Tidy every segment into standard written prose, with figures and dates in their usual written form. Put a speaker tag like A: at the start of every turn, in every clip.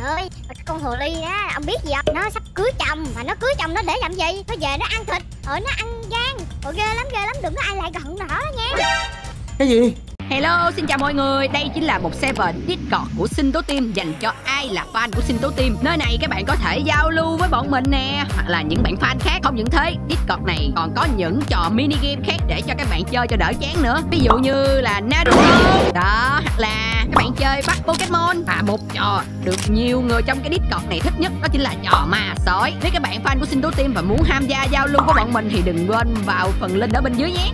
A: Trời ơi, con hồ ly á, ông biết gì không? Nó sắp cưới chồng, mà nó cưới chồng nó để làm gì? Nó về nó ăn thịt, rồi nó ăn gan. Ôi ghê lắm, đừng có ai lại gần nó nha.
B: Cái gì?
C: Hello, xin chào mọi người. Đây chính là một server Discord của Sinh Tố Team dành cho ai là fan của Sinh Tố Team. Nơi này các bạn có thể giao lưu với bọn mình nè, hoặc là những bạn fan khác. Không những thế, Discord này còn có những trò mini game khác để cho các bạn chơi cho đỡ chán nữa. Ví dụ như là Naruto đó, hoặc là các bạn chơi bắt Pokemon. Và một trò được nhiều người trong cái Discord này thích nhất đó chính là trò ma sói. Nếu các bạn fan của Sinh Tố Team và muốn tham gia giao lưu với bọn mình thì đừng quên vào phần link ở bên dưới nhé.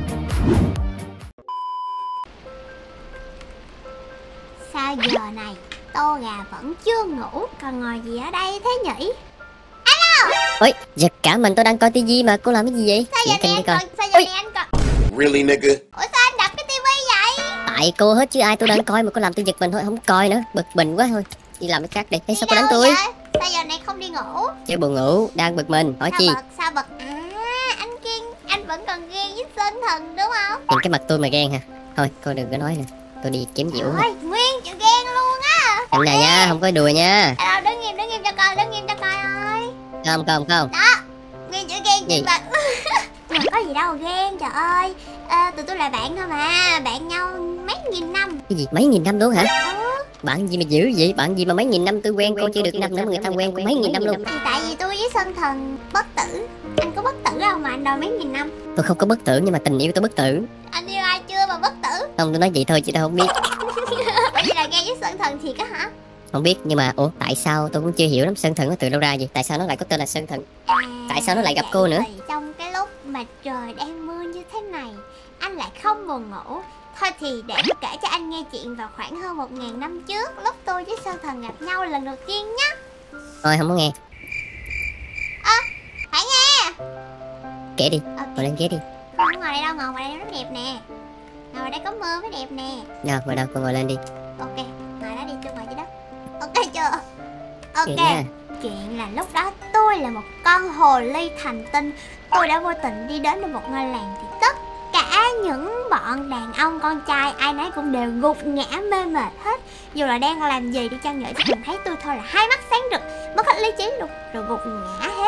A: Sao giờ này Tô Gà vẫn chưa ngủ, còn ngồi gì ở đây thế nhỉ? Alo!
D: Ôi, giật cả mình, tôi đang coi tivi mà, cô làm cái gì vậy?
A: Sao giờ này anh còn...
E: Really nigga?
A: Ủa sao anh đập cái tivi vậy?
D: Tại cô hết chứ ai, tôi đang coi mà cô làm tôi giật mình thôi, không coi nữa, bực mình quá thôi. Đi làm cái khác đi. Ê, sao cô đánh tôi?
A: Vậy? Sao giờ này không đi ngủ?
D: Chứ buồn ngủ, đang bực mình, hỏi chi?
A: Sao bực? À, anh ghen, anh vẫn còn ghen với Sơn Thần đúng không?
D: Nhìn cái mặt tôi mà ghen hả? Thôi, cô đừng có nói nữa. Tôi đi kiếm gì uống.
A: Ôi, Nguyên chịu ghen luôn á.
D: Anh này nha, không có đùa nha.
A: À, đứng nghiêm cho coi ơi.
D: Không.
A: Đó, Nguyên chịu ghen gì mà. Mà có gì đâu ghen, trời ơi. Tụi tôi là bạn thôi mà, bạn nhau mấy nghìn năm.
D: Cái gì, mấy nghìn năm luôn hả?
A: Ừ.
D: Bạn gì mà dữ vậy? Bạn gì mà mấy nghìn năm tôi quen, cô chưa được năm nữa mà người ta quen mấy nghìn năm luôn.
A: Thì tại vì tôi với Sơn Thần bất tử. Anh có bất tử không mà anh đòi mấy nghìn năm?
D: Tôi không có bất tử nhưng mà tình yêu tôi bất tử.
A: Anh yêu ai chưa mà bất tử?
D: Không, tôi nói vậy thôi chứ tôi không biết.
A: Bởi vì là ghen với Sơn Thần thiệt á hả?
D: Không biết, nhưng mà ủa tại sao tôi cũng chưa hiểu lắm, Sơn Thần nó từ đâu ra vậy? Tại sao nó lại có tên là Sơn Thần? Tại sao nó lại gặp cô nữa?
A: Trong cái lúc mà trời đang mưa như thế này, anh lại không buồn ngủ. Thôi thì để tôi kể cho anh nghe chuyện vào khoảng hơn 1000 năm trước, lúc tôi với Sơn Thần gặp nhau lần đầu tiên nhá.
D: Thôi không có nghe.
A: Phải nghe.
D: Kể đi, ngồi lên ghế đi.
A: Không ngồi đây đâu, ngồi đây rất đẹp nè. Ngồi đây có mưa mới đẹp nè.
D: Nào, ngồi đâu, con ngồi lên đi.
A: Ok, ngồi đó đi, tôi ngồi dưới đất. Ok chưa? Ok. Chuyện là lúc đó tôi là một con hồ ly thành tinh. Tôi đã vô tình đi đến một ngôi làng thì tất cả những bọn đàn ông con trai ai nấy cũng đều gục ngã mê mệt hết. Dù là đang làm gì đi chăng nữa chỉ cần thấy tôi thôi là hai mắt sáng rực, mất hết lý trí luôn, rồi gục ngã hết.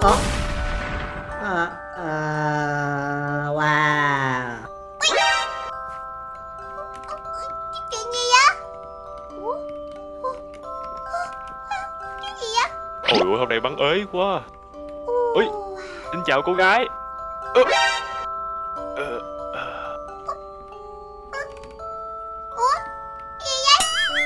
B: Wow.
A: Chuyện gì vậy? Cái gì vậy?
F: Ôi ôi, hôm nay bắn ới quá. Ui, xin chào cô gái.
A: Ủa? Gì vậy?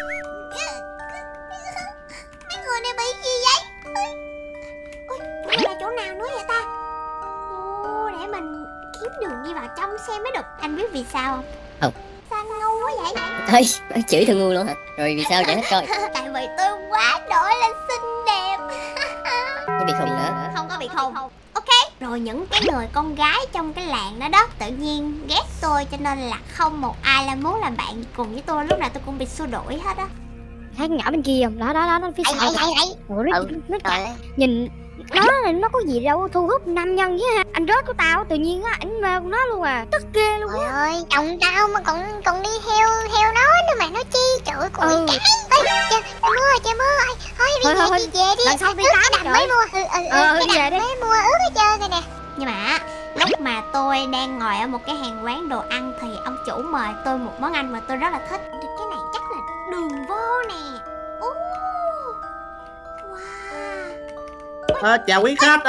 A: Mấy người này bị gì vậy? Ui, đây là chỗ nào nữa vậy ta? Để mình kiếm đường đi vào trong xem mới được. Anh biết vì sao không?
D: Không.
A: Sao anh ngu quá vậy?
D: Thôi, chửi tôi ngu luôn hả? Rồi vì sao vậy hết coi?
A: Tại vì tôi quá đổi là xinh đẹp.
D: Chứ bị khùng nữa.
A: Không có bị khùng. Ok. Rồi những cái người con gái trong cái làng đó đó tự nhiên ghét tôi, cho nên là không một ai là muốn làm bạn cùng với tôi. Lúc nào tôi cũng bị xua đuổi hết á.
G: Thấy con nhỏ bên kia không? Đó nó phía sau. Ủa, nó nhìn nó có gì đâu thu hút nam nhân với ha. Anh rớt của tao tự nhiên á, ảnh mê con nó luôn à, tức ghê luôn á.
A: Trời ơi, chồng tao mà còn đi theo nó nữa mà nói chi. Trời ơi, con cái. Trời mưa ơi. Thôi đi về đi.
G: Lần sau đi tắm
A: rồi. Mới mua.
G: Đi về đi.
A: Mới mua ướt hết trơn rồi nè. Nhưng mà lúc mà tôi đang ngồi ở một cái hàng quán đồ ăn thì ông chủ mời tôi một món ăn mà tôi rất là thích. Cái này chắc là đường vô nè. Wow.
B: Chào quý khách.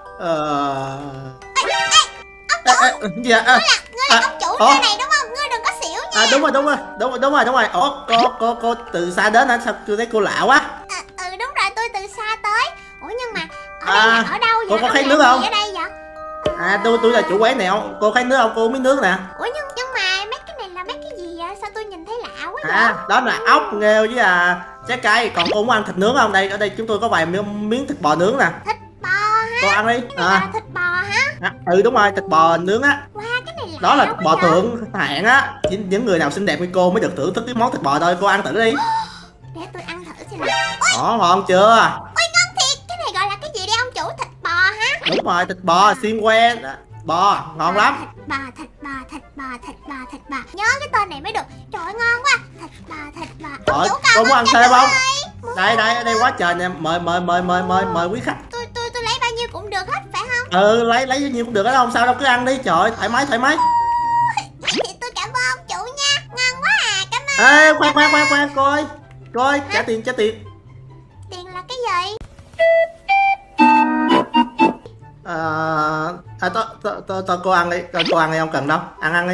A: Ngươi là ông chủ nơi này đúng không? Ngươi đừng có xỉu nha.
B: Đúng rồi. Ủa, cô từ xa đến hả? Sao tôi thấy cô lạ quá?
A: Đúng rồi, tôi từ xa tới. Ủa nhưng mà ở đây là ở đâu vậy?
B: Cô có thấy nước không?
A: Ở đây vậy?
B: Tôi là chủ quán này không? Cô thấy nước không? Cô uống miếng nước nè.
A: Ủa nhưng mà mấy cái này là mấy cái gì vậy? Sao tôi nhìn thấy lạ quá vậy?
B: Đó là ốc, nghêu với trái cây. Còn cô muốn ăn thịt nướng không? Ở đây chúng tôi có vài miếng thịt bò nướng nè.
A: Thịt bò hả?
B: Cô ăn đi.
A: Là thịt bò hả?
B: Đúng rồi, thịt bò nướng á.
A: Wow, cái này lạ.
B: Đó là thịt bò thượng hạng á. Chỉ những người nào xinh đẹp như cô mới được thưởng thức cái món thịt bò thôi. Cô ăn thử đi.
A: Để tôi ăn thử xem nào.
B: Ngon chưa?
A: Ôi ngon thiệt. Cái này gọi là cái gì đây ông chủ? Thịt bò hả?
B: Đúng rồi, thịt bò xiên que bò, ngon lắm.
A: Thịt bò. Nhớ cái tên này mới được. Trời ơi, ngon quá. Thịt bò.
B: Cô muốn ăn thêm không? Đây quá trời nè, mời quý khách.
A: Tôi lấy bao nhiêu cũng được hết phải không?
B: Lấy bao nhiêu cũng được đó, không sao đâu, cứ ăn đi, trời ơi, thoải mái.
A: Thì tôi cảm ơn ông chủ nha, ngon quá à, cảm ơn.
B: Ê, coi, trả tiền.
A: Tiền là cái gì?
B: Cô ăn đi, cô ăn đi, không cần đâu, ăn đi.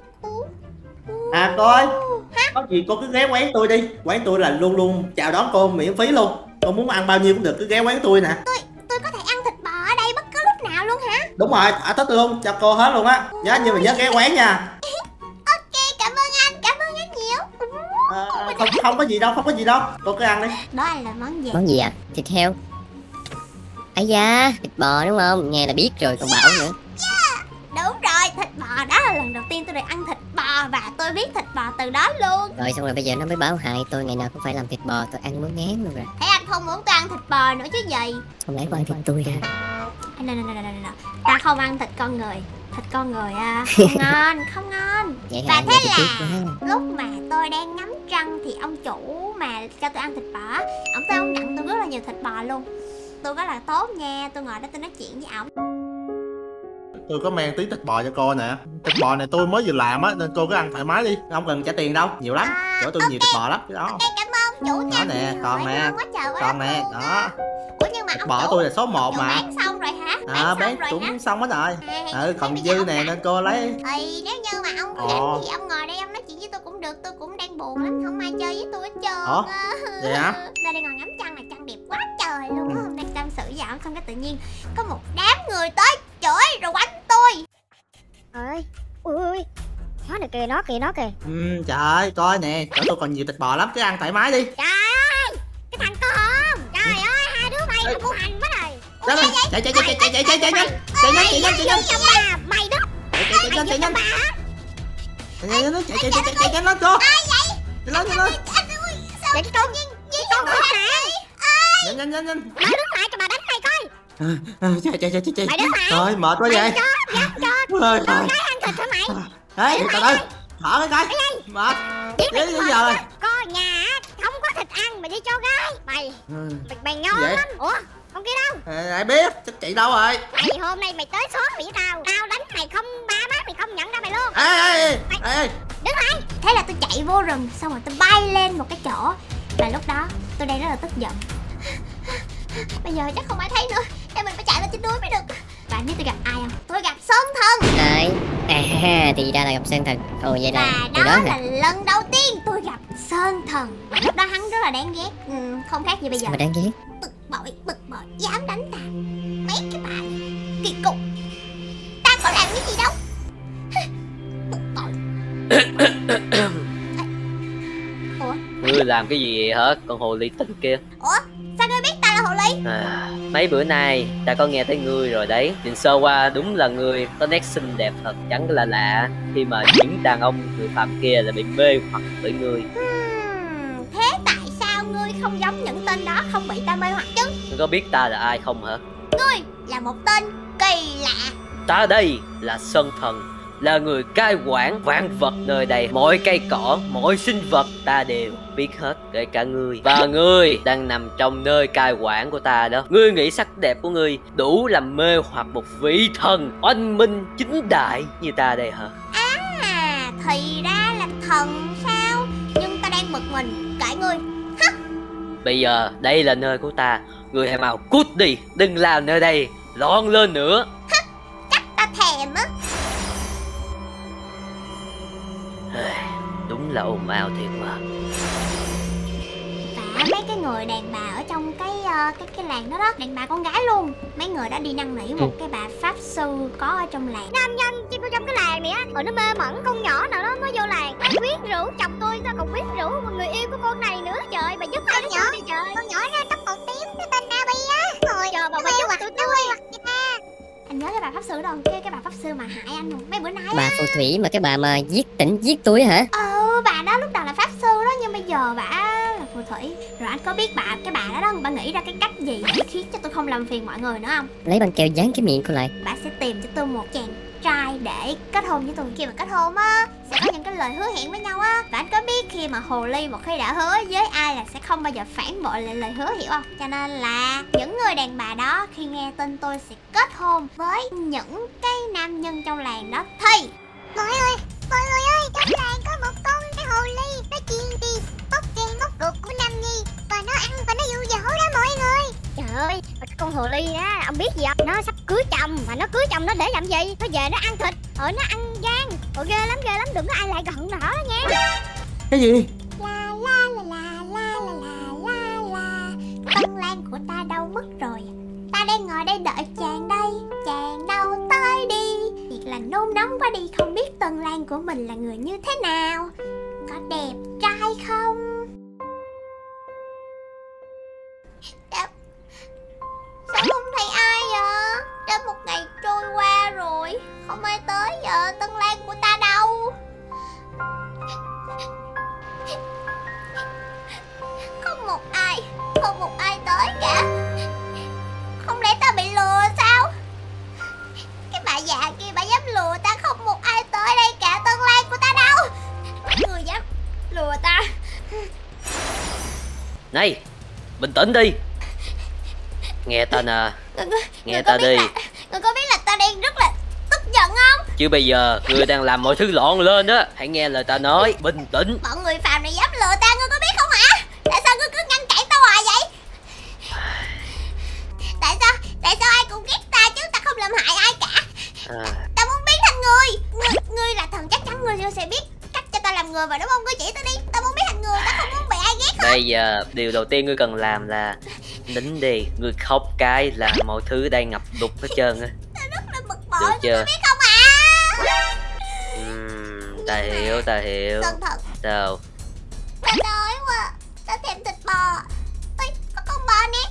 B: Coi, có gì cô cứ ghé quán tôi đi, quán tôi là luôn chào đón cô miễn phí luôn. Cô muốn ăn bao nhiêu cũng được, cứ ghé quán tôi nè.
A: Tôi có thể ăn thịt bò ở đây bất cứ lúc nào luôn hả?
B: Đúng rồi, thích luôn, cho cô hết luôn á. Nhưng mà nhớ ghé quán nha.
A: Ok, cảm ơn anh nhiều.
B: Không có gì đâu, cô cứ ăn đi.
A: Đó anh là món gì?
D: Món gì ạ? Thịt heo. Ấy da, thịt bò đúng không? Nghe là biết rồi còn bảo nữa.
A: Đúng rồi, thịt bò, đó là lần đầu tiên tôi được ăn thịt bò và tôi biết thịt bò từ đó luôn.
D: Rồi xong rồi bây giờ nó mới báo hại tôi ngày nào cũng phải làm thịt bò, tôi ăn muốn ngán luôn rồi.
A: Thế anh không muốn tôi ăn thịt bò nữa chứ gì?
D: Không lẽ qua thịt tôi ra.
A: Ta không ăn thịt con người. Thịt con người không ngon.
D: Vậy
A: Và thế là
D: quá.
A: lúc mà tôi đang ngắm trăng thì ông chủ mà cho tôi ăn thịt bò, ông nhận tôi rất là nhiều thịt bò luôn. Tôi rất là tốt nha, tôi ngồi đó tôi nói chuyện với ổng.
B: Tôi có mang tí thịt bò cho cô nè. Thịt bò này tôi mới vừa làm á, nên cô cứ ăn thoải mái đi, không cần trả tiền đâu, nhiều lắm. Chỗ tôi nhiều thịt bò lắm, cái đó.
A: Ok, cảm ơn chủ nha.
B: Đó nè, còn nè, đó.
A: Ủa nhưng mà
B: thịt
A: ông
B: bò
A: chủ,
B: tôi là số 1 mà.
A: bán xong rồi hả?
B: Bán cũng xong hết rồi. Còn dư nè nên cô lấy.
A: Nếu như mà ông rảnh thì ông ngồi đây ông nói chuyện với tôi cũng được, tôi cũng đang buồn lắm, không ai chơi với tôi hết trơn.
B: Vậy hả?
A: Đây ngồi ngắm trăng là trăng đẹp quá trời luôn á. Hôm nay tâm sự với ổng xong cái tự nhiên có một đám người tới chửi rồi quánh tôi.
G: Ui, nó kìa.
B: Trời ơi, coi nè, chỗ tôi còn nhiều thịt bò lắm, cứ ăn thoải mái đi.
G: Trời ơi, cái thằng con hồn. Trời ơi, hai đứa bay nó bu hành quá rồi.
B: Chạy nhanh.
G: Mày đó.
B: Chạy nhanh.
G: Chạy nhanh.
B: Chạy nhanh lên cô. Chạy lên.
G: Vậy cái con hả?
B: Nhanh.
G: Nói đứng lại cho bà đánh mày coi.
B: Chạy.
G: Mày đứng lại.
B: Thôi mệt quá vậy.
G: Con gái ăn thịt hả mày?
B: Ê, từ từ. Thở cái mệt. Đến giờ rồi.
G: Con nhà không có thịt ăn mày đi cho gái. Mày ngon lắm. Ủa, con kia đâu?
B: Ai biết, chắc chị đâu rồi.
G: Mày hôm nay mày tới xóm mày với tao đánh mày không, ba má mày không nhận ra mày luôn.
B: Ê.
G: Đứng lại.
A: Thế là tôi chạy vô rừng, xong rồi tôi bay lên một cái chỗ. Và lúc đó tôi đang rất là tức giận. Bây giờ chắc không ai thấy nữa, nên mình phải chạy lên trên núi mới được. Và anh biết tôi gặp ai không? Tôi gặp Sơn Thần.
D: Đấy. Thì ra là gặp Sơn Thần. Vậy là
A: và
D: từ
A: đó
D: đó
A: là
D: hả?
A: lần đầu tiên tôi gặp Sơn Thần. Và lúc đó hắn rất là đáng ghét, không khác gì bây giờ.
D: Mà đáng ghét.
A: Bực bội, dám đánh ta. Mấy cái bà kỳ cục, ta có làm cái gì đâu. Bực bội. Ủa?
E: Ngươi làm cái gì vậy hả, con hồ ly tinh kia?
A: Ủa? Sao ngươi biết ta là hồ ly?
E: Mấy bữa nay ta có nghe tới ngươi rồi đấy. Nhìn sơ qua đúng là ngươi có nét xinh đẹp thật chẳng là lạ khi mà những đàn ông người phạm kia là bị mê hoặc bởi ngươi.
A: Thế tại sao ngươi không giống những tên đó, không bị ta mê hoặc chứ?
E: Ngươi có biết ta là ai không hả?
A: Ngươi là một tên kỳ lạ.
E: Ta đây là Sơn Thần, là người cai quản vạn vật nơi đây. Mọi cây cỏ, mọi sinh vật ta đều biết hết, kể cả ngươi. Và ngươi đang nằm trong nơi cai quản của ta đó. Ngươi nghĩ sắc đẹp của ngươi đủ làm mê hoặc một vị thần oanh minh chính đại như ta đây hả?
A: Thì ra là thần sao? Nhưng ta đang bực mình, cãi ngươi.
E: Bây giờ đây là nơi của ta, ngươi hãy mau cút đi, đừng làm nơi đây loạn lên nữa.
A: Chắc ta thèm á.
E: Đúng là ồn ào thiệt mà.
A: Và mấy cái người đàn bà ở trong cái làng đó, đàn bà con gái luôn, mấy người đã đi năn nỉ một cái bà pháp sư có ở trong làng. Nam nhân chứ trong cái làng này á, rồi nó mê mẩn con nhỏ nào đó mới vô làng, nó quyến rũ chồng tôi, sao còn quyến rũ một người yêu của con này nữa. Trời, bà giúp tôi nhỏ đi trời. Con nhỏ ra tóc màu tím, cái tên Nabi á. Rồi trời, bà giúp tụi tôi. Anh nhớ cái bà pháp sư đâu? Cái bà pháp sư mà hại anh mấy bữa nay á.
D: Bà phù thủy mà cái bà mà giết tôi hả?
A: Bà đó lúc đầu là pháp sư đó, nhưng bây giờ bà là phù thủy. Rồi anh có biết cái bà đó bà nghĩ ra cái cách gì để khiến cho tôi không làm phiền mọi người nữa không?
D: Lấy băng keo dán cái miệng cô lại.
A: Bà sẽ tìm cho tôi một chàng trai để kết hôn với tôi. Khi mà kết hôn á sẽ có những cái lời hứa hẹn với nhau á, và anh có biết khi mà hồ ly một khi đã hứa với ai là sẽ không bao giờ phản bội lại lời hứa, hiểu không? Cho nên là những người đàn bà đó khi nghe tin tôi sẽ kết hôn với những cái nam nhân trong làng đó thì
H: mọi người ơi, trong làng có một con cái hồ ly, nó chuyên đi bóc gan bóc ruột của Nam Nhi và nó ăn và nó dụ dỗ đó mọi người.
G: Trời ơi, cái con hồ ly á, ông biết gì không? Nó sắp cưới chồng, mà nó cưới chồng nó để làm gì? Nó về nó ăn thịt, rồi nó ăn gan. Rồi ghê lắm, đừng có ai lại gần nó nha.
B: Cái gì?
A: la la la la la la la la. Tân lang của ta đâu mất rồi? Ta đang ngồi đây đợi chàng đây, chàng đâu tới đi. Thiệt là nôn nóng quá đi, không biết tân lang của mình là người như thế nào, có đẹp trai không? Sao không thấy ai vậy? Đã một ngày trôi qua rồi, không ai tới giờ. Tân lang của ta đâu? Không một ai tới cả. Không lẽ ta bị lừa sao? Cái bà già kia bà dám lừa ta, không một ai tới đây cả. Tân lang của ta đâu? Người dám lừa ta.
E: Này, bình tĩnh đi. Nghe ta nè, nghe ta đi.
A: Người có biết là ta đang rất là tức giận không?
E: Chứ bây giờ người đang làm mọi thứ loạn lên á. Hãy nghe lời ta nói, bình tĩnh.
A: Bọn người phàm này dám lừa ta, ngươi có biết không hả? Tại sao ngươi cứ ngăn cản tao hoài vậy? Tại sao ai cũng ghét ta chứ ta không làm hại ai cả? Ta muốn biến thành người. Ngươi là thần, chắc chắn ngươi sẽ biết cách cho ta làm người mà đúng không? Ngươi chỉ ta đi, ta muốn biến thành người, ta không muốn bị ai ghét hết.
E: Bây giờ điều đầu tiên ngươi cần làm là nín đi. Ngươi khóc cái là mọi thứ đang ngập đục hết trơn á.
A: Ta rất là bực bội,
E: được chưa?
A: ngươi biết không hả?
E: Ta hiểu.
A: Cẩn thận.
E: Sao?
A: Ta đói quá, ta thèm thịt bò. Ôi, có con bò nè.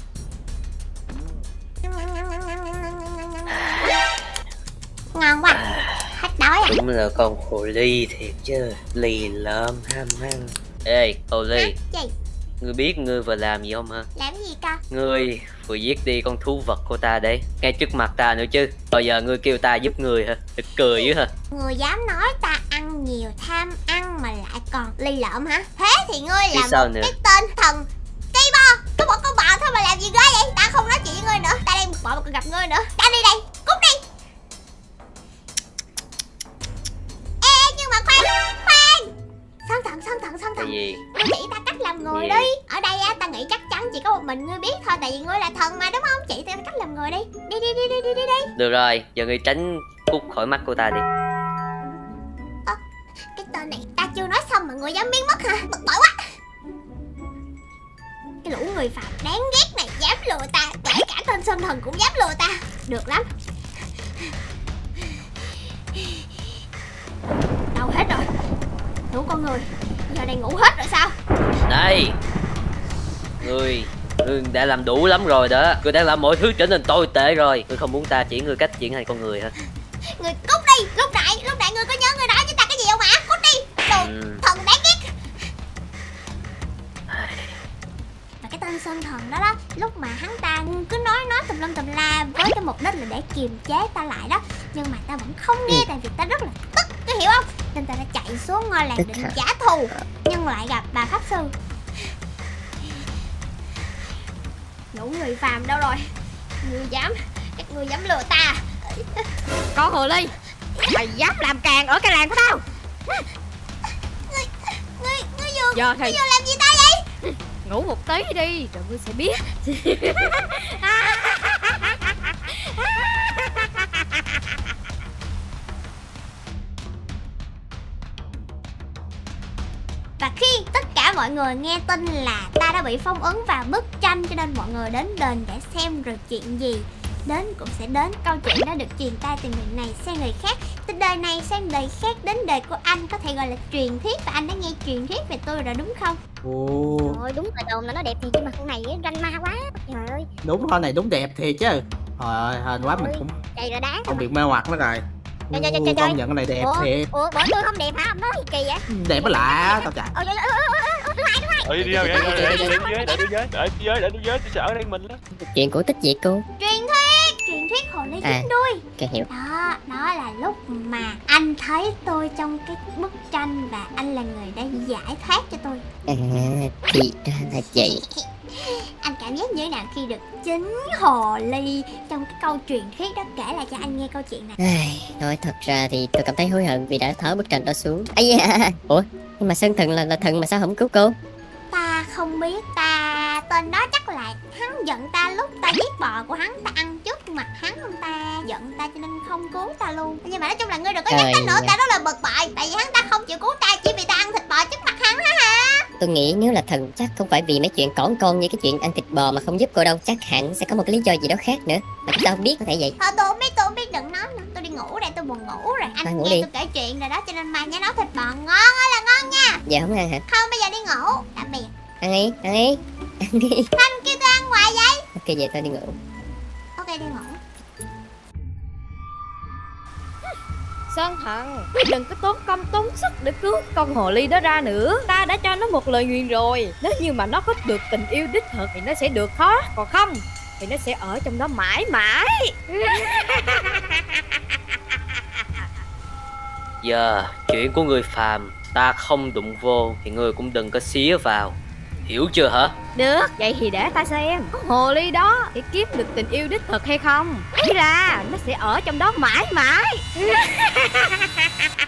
A: Ngon quá, hết đói à?
E: Đúng là con hồ ly thiệt chứ. Lì lợm ham ăn. Ê, hồ ly.
A: Gì?
E: Ngươi biết ngươi vừa làm gì không hả?
A: Làm gì cơ?
E: Ngươi vừa giết đi con thú vật của ta đấy, ngay trước mặt ta nữa chứ. Bao giờ ngươi kêu ta giúp ngươi hả? Thật cười dữ hả?
A: Người dám nói ta ăn nhiều, tham ăn mà lại còn ly lợm hả? Thế thì ngươi là một cái tên thần cây bo. Có một con bò thôi mà làm gì ghê vậy? Ta không nói chuyện với ngươi nữa. Ta đang bực bội mà còn gặp ngươi nữa. Ta đi đây, cút đi. Ê, nhưng mà khoan. Sân thần.
E: Cái gì?
A: Ngươi chỉ ta cách làm người đi. Ở đây á, ta nghĩ chắc chắn chỉ có một mình ngươi biết thôi. Tại vì ngươi là thần mà đúng không? Chỉ ta cách làm người đi. Đi.
E: Được rồi, giờ ngươi tránh cút khỏi mắt của ta đi.
A: Cái tên này ta chưa nói xong mà ngươi dám biến mất hả? Bực bội quá. Cái lũ người phạm đáng ghét này dám lừa ta. Kể cả tên Sơn Thần cũng dám lừa ta. Được lắm. Đâu hết rồi? Đủ con người. Giờ này ngủ hết rồi sao?
E: Này, ngươi đã làm đủ lắm rồi đó. Ngươi đang làm mọi thứ trở nên tồi tệ rồi. Ngươi không muốn ta chỉ ngươi cách chuyển thành con người hả?
A: Ngươi cút đi. Lúc nãy ngươi có nhớ ngươi nói với ta cái gì không hả? Cút đi. Đồ thần đáng ghét. Và cái tên Sơn Thần đó lúc mà hắn ta cứ nói tùm lum tùm la với cái mục đích là để kiềm chế ta lại đó, nhưng mà ta vẫn không nghe tại vì ta rất là tức, có hiểu không? Nên ta đã chạy xuống ngôi làng định trả thù, nhưng lại gặp bà pháp sư. Lũ người phàm đâu rồi? Các ngươi dám lừa ta?
G: Con hồ ly, mày dám làm càng ở cái làng của tao?
A: Ngươi vừa làm gì ta vậy?
G: Ngủ một tí đi rồi ngươi sẽ biết.
A: Và khi tất cả mọi người nghe tin là ta đã bị phong ấn vào bức tranh, cho nên mọi người đến đền để xem rồi chuyện gì đến cũng sẽ đến. Câu chuyện đó được truyền tai từ người này sang người khác, từ đời này sang đời khác, đến đời của anh có thể gọi là truyền thuyết. Và anh đã nghe truyền thuyết về tôi rồi đúng không?
G: Ôi đúng rồi, đồn là nó đẹp thiệt nhưng mà con này ranh ma quá. Trời ơi.
B: Đúng, con này đúng đẹp thiệt chứ. Trời ơi, hên quá mình cũng
G: Vậy là đáng.
B: không bị mê hoặc nó rồi.
G: Trời.
B: Công nhận con này đẹp thiệt.
G: Ủa bọn tôi không đẹp hả? Ông nói gì kỳ vậy?
B: Đẹp mới lạ tao chạy.
F: Đi đâu vậy? Để tôi với, tôi sợ ở đây mình lắm.
D: Chuyện cổ tích gì cô?
A: Truyền thuyết thuyết hồ ly dính đuôi.
D: Ok, hiểu.
A: Đó là lúc mà anh thấy tôi trong cái bức tranh và anh là người đã giải thoát cho tôi.
D: Thì ra là vậy.
A: Anh cảm giác như thế nào khi được chính hồ ly trong cái câu truyền thuyết đó kể lại cho anh nghe câu chuyện này?
D: Nói thật ra thì tôi cảm thấy hối hận vì đã tháo bức tranh đó xuống. Ủa, nhưng mà Sơn Thần là thần mà sao không cứu cô?
A: Ta không biết, tên đó chắc là hắn giận ta lúc ta giết bò của hắn, ta ăn trước mặt hắn, ta giận ta cho nên không cứu ta luôn. Nhưng mà nói chung là ngươi đừng có nhắc tới nữa, ta rất là bực bội tại vì hắn ta không chịu cứu ta chỉ vì ta ăn thịt bò trước mặt hắn hả?
D: Tôi nghĩ nếu là thần chắc không phải vì mấy chuyện cỏn con như cái chuyện ăn thịt bò mà không giúp cô đâu, chắc hẳn sẽ có một cái lý do gì đó khác nữa mà chúng ta không biết, có thể vậy.
A: Thôi tôi không biết, đừng nói nữa, tôi đi ngủ đây, tôi buồn ngủ rồi. Anh
D: ngủ
A: nghe
D: đi.
A: tôi kể chuyện rồi đó cho nên mai nhớ nấu thịt bò ngon ơi là ngon nha.
D: Giờ không ăn hả?
A: Không, bây giờ đi ngủ, tạm biệt.
D: Ăn đi, ăn đi, ăn đi.
A: Thanh kêu tôi ăn ngoài vậy?
D: Ok, vậy tôi đi ngủ.
A: Ok, đi ngủ.
G: Sơn Thần, đừng có tốn công tốn sức để cứu con hồ ly đó ra nữa. Ta đã cho nó một lời nguyền rồi. Nếu như mà nó có được tình yêu đích thực thì nó sẽ được khó, còn không thì nó sẽ ở trong đó mãi mãi.
E: Giờ chuyện của người phàm ta không đụng vô thì ngươi cũng đừng có xía vào, hiểu chưa hả?
G: Được, vậy thì để ta xem con hồ ly đó sẽ kiếm được tình yêu đích thực hay không. Ý là nó sẽ ở trong đó mãi mãi.